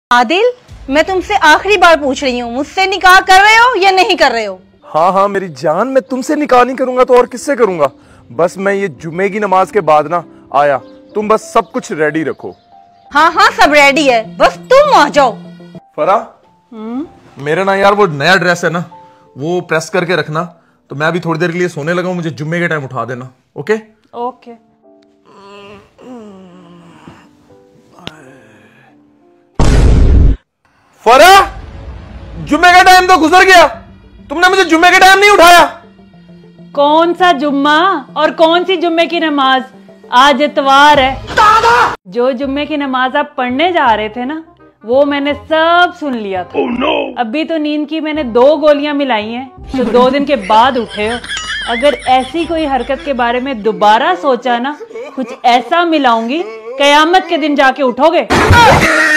आदिल, मैं तुमसे आखिरी बार पूछ रही हूँ, मुझसे निकाह कर रहे हो या नहीं कर रहे हो? हाँ हाँ मेरी जान, मैं तुमसे निकाह नहीं करूंगा तो और किससे करूंगा। बस मैं ये जुम्मे की नमाज के बाद ना आया, तुम बस सब कुछ रेडी रखो। हाँ हाँ सब रेडी है, बस तुम आ जाओ। फरा, मेरा ना यार वो नया ड्रेस है ना, वो प्रेस करके रखना। तो मैं अभी थोड़ी देर के लिए सोने लगा हूँ, मुझे जुम्मे के टाइम उठा देना। Okay okay. फरा, जुम्मे का टाइम तो गुजर गया, तुमने मुझे जुम्मे के टाइम नहीं उठाया। कौन सा जुम्मा और कौन सी जुम्मे की नमाज? आज इतवार है। जो जुम्मे की नमाज आप पढ़ने जा रहे थे ना, वो मैंने सब सुन लिया था। Oh, no. अभी तो नींद की मैंने 2 गोलियां मिलाई हैं, तो 2 दिन के बाद उठे हो। अगर ऐसी कोई हरकत के बारे में दोबारा सोचा ना, कुछ ऐसा मिलाऊंगी, कयामत के दिन जाके उठोगे।